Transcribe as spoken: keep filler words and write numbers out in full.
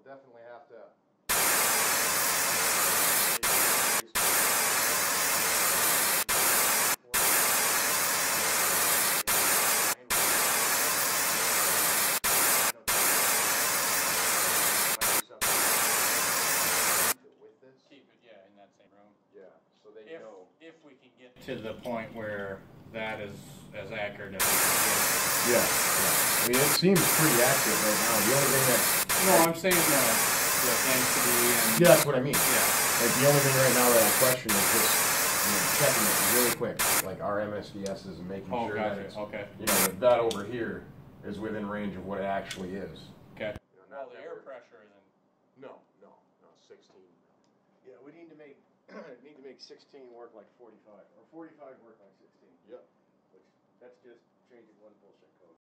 definitely have to. Keep it, yeah, in that same room. Yeah, so they if, know. If we can get to the point where that is as accurate as we can get. Yeah, yeah. I mean, it seems pretty accurate right now. The only thing that... No, I'm saying the, the density and... Yeah, that's what I mean. Yeah. Like, the only thing right now that I question is just, you know, checking it really quick. Like, our M S D Ss and making oh, sure gotcha. that it's... Okay. You know, that, that over here is within range of what it actually is. Okay. You know, well, the air pressure isn't... No, no, no, sixteen. Yeah, we need to make need to make sixteen work like forty-five, or forty-five work like sixteen. Yep. Which, that's just changing one bullshit